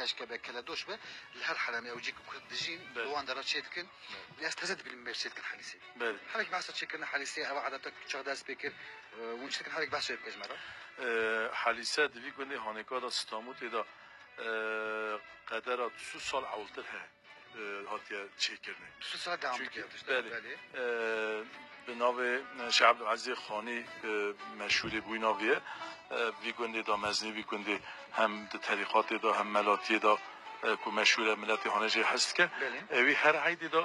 كاشكا بكلا دوش به لهر حرامي او جيك كردجين دوان درات شيتكن لاستزد بالمبير شيتكن حليسي حرك بحث تشكلنا حليسي او عادتك شغداس بكر ونشتكن حرك بحث شيت كجمره حليسه دي كوني هانيكا دا ستاموت دا قدر 2 سال اولتر هاتیا چیکرنه 2 سال دوام کرد بله به نام شاه عبدالعزیز خانی مشهور بوی ناویه ویگونده دا مزنی ویگونده هم طریقات دا هم ملاتی دا که مشهور ملت هانجه هست که وی هر عیدی دا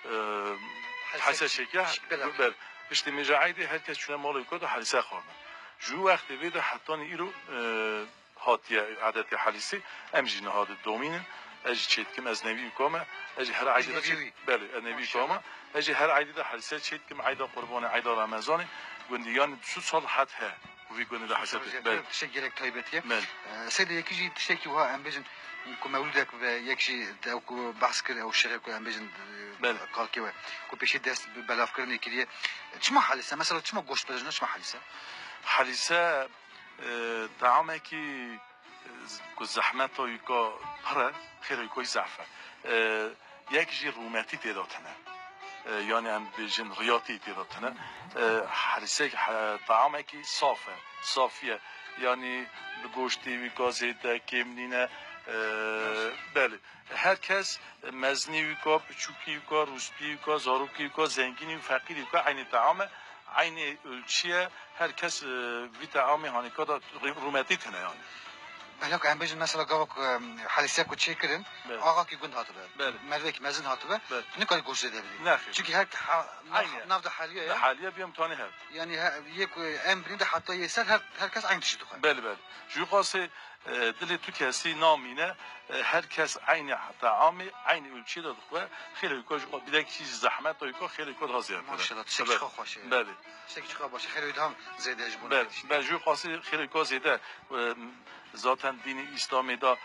حسه شکه بله پشت میجا عیدی هر کس چونه مالوی که دا حلیسه خورنه جو وقت وی دا حتی ایرو هاتیه عادت حلیسی امجی نهاد دومینن اجي تشيتكم از نبي كوما اجي هر عيد بله نبي كوما اجي هر عيد ده حسيت تشيتكم عيد قربان عيد رمضان گونديان 2 سال حد ها وفي گوند ده حسيت بله تشكيلك طيبتي سيد يكيجي تشكي هو ام بيجن كو مولودك يكشي او باسكر او شرك ام بيجن قال كيوا كو بيشي دست بلافكرني كدي تشما حلسه مثلا تشما گوشت بجن تشما حلسه طعامه کی زحمت و یکا پره خیلی کوی ضعفه یک جی رومتی تداتنه یعنی هم بیشتر ریاتی تداتنه حرسه طعامه کی صافیه یعنی گوشتی ویکا زیده کمنینه بله هر کس مزنی ویکا پچوکی ویکا روسپی ویکا زاروکی ویکا زنگینی و فقیری ویکا عین طعامه عین ölçüye herkes bir طعام هانیکا دا رومتی تنه یعنی هلاك عم بيجي مثلا قاوك حاليسيك وتشيكرن آقا كي قند هاتبه مروك مزن هاتبه نقدر قوش ده بدي çünkü هيك نافذة حالية حالية بيوم تاني هر يعني يك امبرين ده حتى يسال herkes aynı tişi دخل بله جو قاسي دل تو کسی نامینه هر کس عین طعامی عین ölçü ده دخواه خیلی کوچ بدک چیز زحمت و یکو خیلی کد هازیار ماشاءالله تشکر خوشه بله تشکر باشه خیلی دام زیده جبون بله جو قاسي خیلی کوز زیده ذاتاً دین اسلامی دا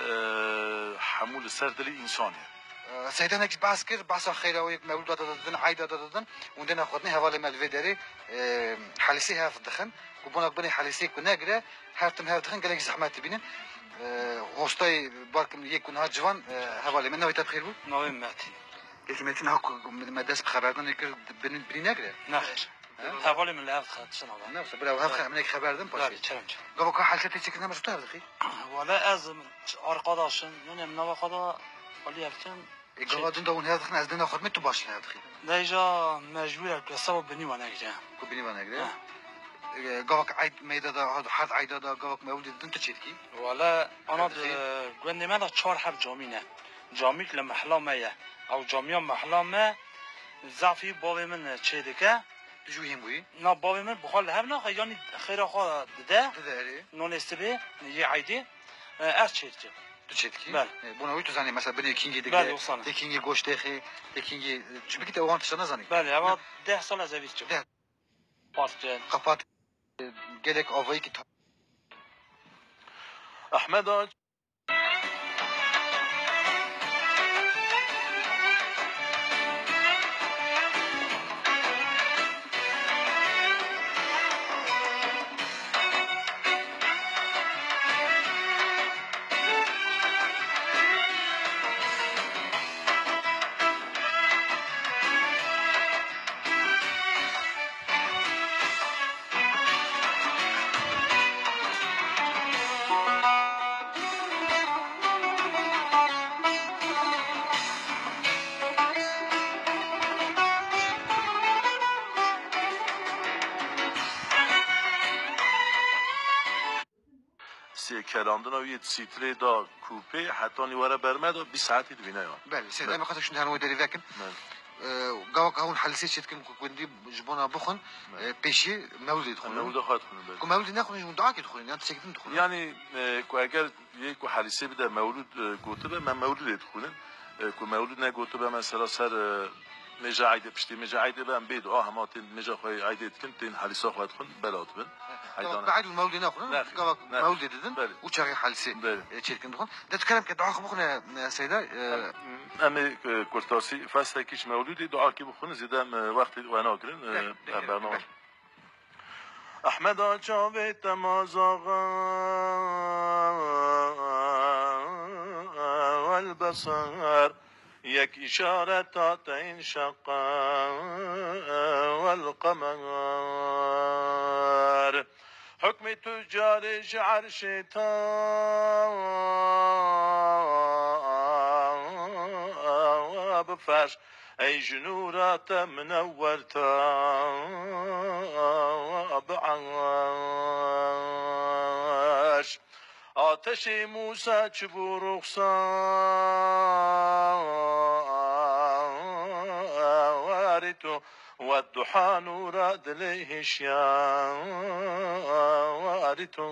حمول سر دل انسانه سيدنا اكش باسكر باسا خير او مولود دادن عيد دادن وندنا خدني حواله مالفيدري حالسي هاف دخن وبونك بني حالسي كناغرا هاتم هاف دخن قالك زحمات بينن غوستاي بالكم يكون هاد جوان حواله من نويت بخير بو نوي ماتين لكن هاك مدرسه بخبرنا يكر بنيناغرا نخير حواله من الهاف خد شنو نفس بلا هاف من خبردم باشي تشرمج قبل حالتي تشكنا مش تعرف دخي ولا ازم ارقاداشن يعني من نوقدا ولی افتن قادن دون هذا خنا ازدنا خدمت تو باش هذا خي ديجا مجبور كسبب بني وانا كده كو بني وانا كده قاك عيد ميدا دا حد عيد دا قاك مولد انت تشيتكي ولا انا قلنا ما 4 حب جامينه جاميك لما حلامه او جاميا محلامه ضعفي بابي من تشيدكه جوهم بوي نا بابي من بخال هبنا يعني خير خا ده داري نون استبي نجي عيدي از تشيدكه تشيتكي بله بونوي تو زاني مثلا بني كينجي بله تكينجي گوشت خي تكينجي شو بكيت اوان تشنا زاني بله اما 10 سال از اویس چه پارچه قفات گلك اووي كي احمد کلاندن و یه سیتری دا کوپه حتی نیواره برمد و 20 ساعتی دوینه یا بله سيد اما خاطر شنو هنوي داري ذاك قاوك هون حلسيت شتكم كوندي جبونا بخن بيشي مولد يدخلون مولد خواهد خونن كو مولد ناخذ نجم دعاك يدخلون يعني تسكتن تدخلون يعني كو اگر یک حلسه بده مولود گوته به من مولد يدخلون كو مولود نگوته به مثلا سر مجا عيده پشتی مجا عيده بهم بيد همات مجا خوي عيده كنتين حلسه خواهد خون بلات بن بعد المولد ناخذ قاوك مولد ددن وشاري حلسه شتكم دخلون ده تكلم كدعاء بخنا سيدا اما كورتاسي فاست كيش مولودي دعاء كي بخون زيدم وقت وانا كرن برنامج احمد جاوید تمازاغا البصر یک اشارت این شق والقمر حکم تجار عرش تا بفرش ای جنورات منور تا بعرش آتش موسی چبو رخسار تو و الضحى نور دلیه شیار تو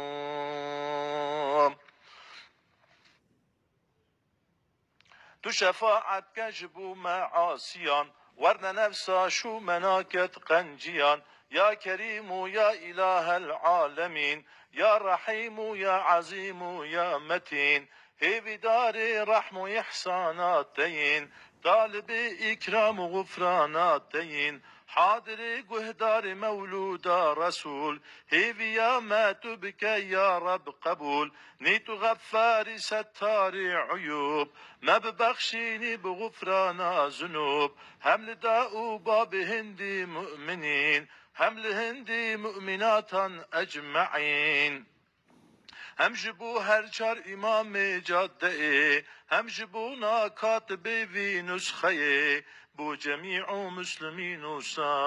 تو شفاعت کجبو معاصیان ورن نفسا شو مناکت قنجیان یا کریم یا اله العالمین یا رحیم یا عظیم یا متین هیویدار رحم و احسانات دین طالب اکرام و غفرانات دین حاضر گهدار مولودا رسول هیویا ما تبك یا رب قبول نیت غفار ستار عیوب ما ببخشینی بغفرانا ذنوب هم لداء باب هندی مؤمنین هم لهندی مؤمناتا اجمعین هم جبو هر چار امام جاده هم جبو ناکاتب وی نسخه بو جميع مسلمين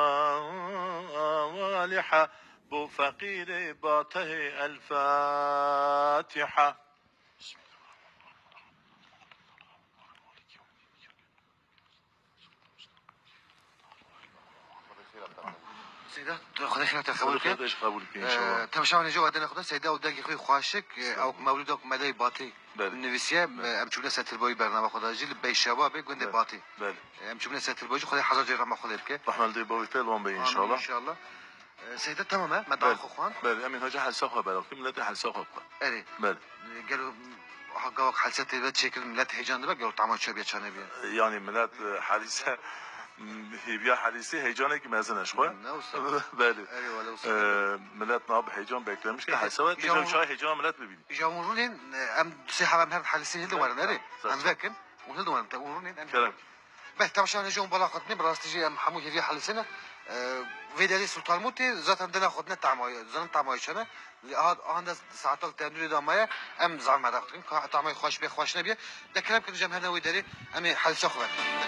صالحة بو فقير باته الفاتحة سيدات خدا خيرات قبول كي قبول كي ان شاء الله تمشاون جو ادنا خدا سيدا وداقي خوي خواشك او مولودك مدي باطي نويسيه ام شغله ستر بوي برنامه خدا جيل بي شباب گند باطي بله ام شغله ستر بوي خدا حضر جرا ما خدا بك رحمه الله بوي تلوان بي ان شاء الله ان شاء الله سيدات تمام مدار خوان بله امين هاجا حلساخه بلا ملت حلساخه اري بله قالوا حقاك حلسات بشكل ملت هيجان دبا قالوا طعمه شو بيچانه بيا يعني ملت حديثه هيبيا حديثي هيجانه که مزنش خواه بله ملت ناب هيجان بكلمش که حسابات تجرب شاي هيجان ملت ببینی يجاورونين ام سيحه هم حديثي هلو ورا نري ام فاكن وهلو ورا تقولونين كلام به تماشا نجوم بالا خدني براستجي ام حمود هي حلسنا ویدری سلطان موتی ذاتن دنا خودنه تعمای زن تعمایشنه لحد آن ساعتال تنوری دامای ام زعما داختیم که تعمای خوش به خوش نبیه دکلم که جمع هنوی داری امی حلسه خوبه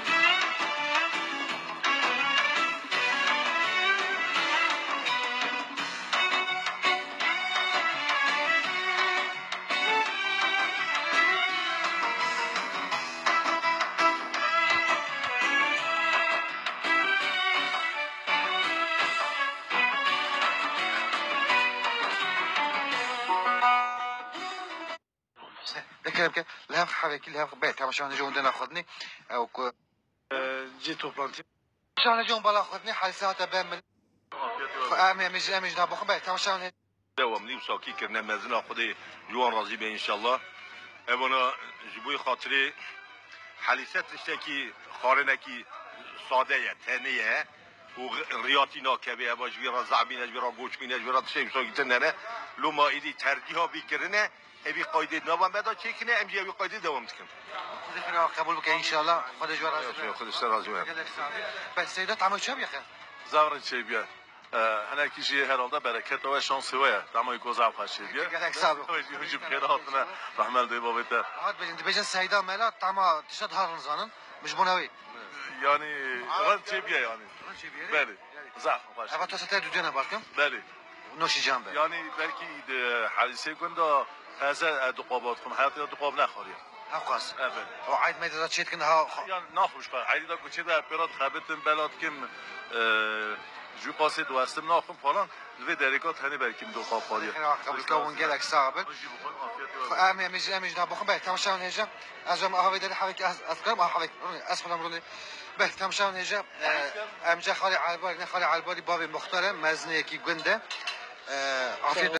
دکلم که لهم حرکی لهم به تماشا نجوم دنا خودنی او که جيتو بلانتي تماشا نجوم بالا خودنی حلسه هات بهم امی نبخم به تماشا نجوم دوام نیم ساکی کرنه مزنا خود جوان راضی به انشالله اونا جبوی خاطری حلیست رشته کی خارنه کی ساده یه تنیه و ریاتی ناکبه با جویرا زعبینه جویرا گوچمینه جویرا تشیم ساکی تننه لو ما ایدی ترجیح ها بیکرنه هبی قایده نوام بدا چکنه امجی هبی قایده دوام تکن خدا قبول بك ان شاء الله خدا جوار راضي خودش راضی من بس سيدات عمل شو بيخه زورن چه بیا هنر کیجی هرالده برکت و شانسی ویا دمای گذار خواهی بیا گلک سال میجیم خیراتنا رحمت الله بابته هات بجن سيدا ملا تما تشد هارن زانن مش بناوي yani رن چه بیا yani بله زعف خواهی اما تو ستای دوجنه باکم بله نوشی جان به yani belki حدیثه کنده هزار دقابات کن حیاتی دقاب نخوری هاقاس evet او عيد ما اذا تشيت كنا yani نخوش کن عیدی دا کوچه در پیرات خبتن بلاد کم جو قاسی دوستم ناخم فلان لوی درکات هنی برکیم دو خواب خواهی قبل كون گلک صعب امي نبخم به تماشا نجا از ما هاوي داري حويك اذكر ما حويك اسفل امروني به تماشا نجا امجا خالي على الباري بابي مختار مزني كي گنده عافيت